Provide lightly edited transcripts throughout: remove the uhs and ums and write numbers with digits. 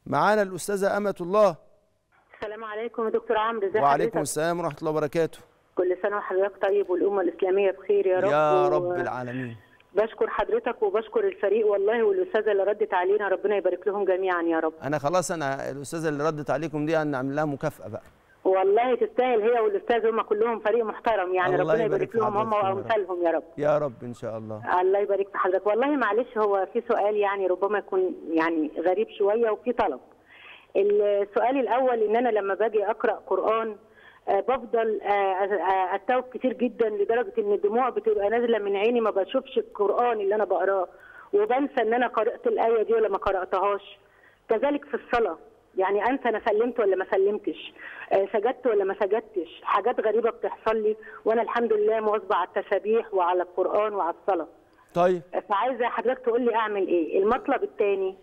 معانا الأستاذة أمة الله. السلام عليكم يا دكتور عمرو، ازي وعليكم حضرتك؟ السلام ورحمة الله وبركاته. كل سنة وحضرتك طيب والأمة الإسلامية بخير يا رب. يا رب العالمين. بشكر حضرتك وبشكر الفريق والله، والأستاذة اللي ردت علينا ربنا يبارك لهم جميعا يا رب. أنا خلاص الأستاذة اللي ردت عليكم دي هنعمل لها مكافأة بقى. والله تستاهل هي والأستاذ، هم كلهم فريق محترم يعني، ربنا يبارك لهم هم وأمثالهم يا رب. يا رب إن شاء الله. الله يبارك في حضرتك. والله معلش هو في سؤال يعني ربما يكون يعني غريب شوية، وفي طلب. السؤال الأول إن أنا لما باجي أقرأ قرآن بفضل اتوب كتير جدا لدرجه ان الدموع بتبقى نازله من عيني، ما بشوفش القران اللي انا بقراه، وبنسى ان انا قرات الايه دي ولا ما قراتهاش. كذلك في الصلاه يعني انسى انا سلمت ولا ما سلمتش، سجدت ولا ما سجدتش. حاجات غريبه بتحصل لي وانا الحمد لله مواظبه على التسابيح وعلى القران وعلى الصلاه. طيب فعايزه حضرتك تقول لي اعمل ايه. المطلب الثاني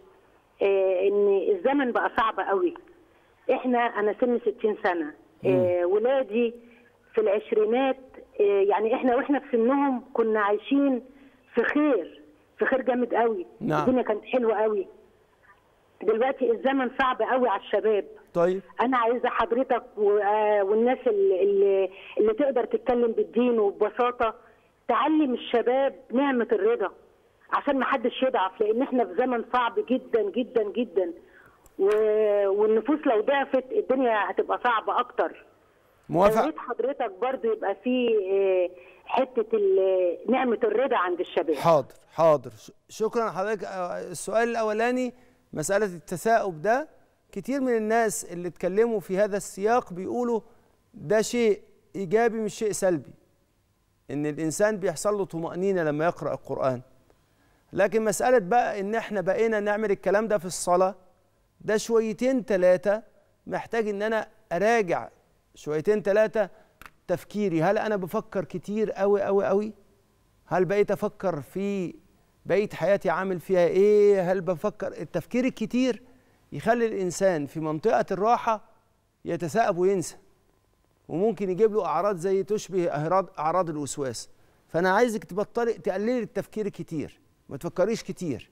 ان الزمن بقى صعب قوي. انا سن 60 سنه، ولادي في العشرينات، يعني احنا واحنا في سنهم كنا عايشين في خير جامد قوي. نعم. الدنيا كانت حلوه قوي. دلوقتي الزمن صعب قوي على الشباب. طيب انا عايزه حضرتك والناس اللي تقدر تتكلم بالدين وببساطه تعلم الشباب نعمه الرضا عشان ما حدش يضعف، لان احنا في زمن صعب جدا جدا جدا، والنفوس لو ضعفت الدنيا هتبقى صعبه اكتر. موافق. يا ريت حضرتك برضه يبقى في حته نعمه الرضا عند الشباب. حاضر شكرا حضرتك. السؤال الاولاني مساله التثاؤب ده، كتير من الناس اللي اتكلموا في هذا السياق بيقولوا ده شيء ايجابي مش شيء سلبي، ان الانسان بيحصل له طمأنينة لما يقرأ القرآن. لكن مساله بقى ان احنا بقينا نعمل الكلام ده في الصلاه، ده شويتين ثلاثه محتاج ان انا اراجع شويتين ثلاثه تفكيري. هل انا بفكر كتير قوي قوي قوي؟ هل بقيت افكر في بقيه حياتي عامل فيها ايه؟ هل بفكر؟ التفكير الكتير يخلي الانسان في منطقه الراحه يتثاءب وينسى، وممكن يجيب له اعراض زي تشبه اعراض الوسواس. فانا عايزك تبطلي تقللي التفكير الكتير، ما تفكريش كتير،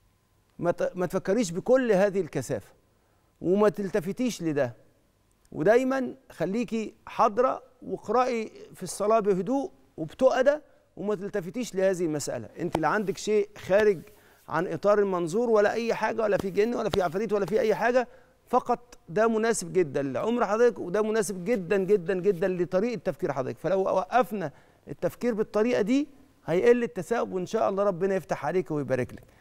ما تفكريش بكل هذه الكثافه، وما تلتفتيش لده. ودايما خليكي حاضره واقرأي في الصلاه بهدوء وبتؤدى، وما تلتفتيش لهذه المساله. انت لا عندك شيء خارج عن اطار المنظور ولا اي حاجه، ولا في جن ولا في عفاريت ولا في اي حاجه، فقط ده مناسب جدا لعمر حضرتك، وده مناسب جدا جدا جدا لطريقه تفكير حضرتك. فلو وقفنا التفكير بالطريقه دي هيقل التثاؤب، وان شاء الله ربنا يفتح عليك ويبارك لك.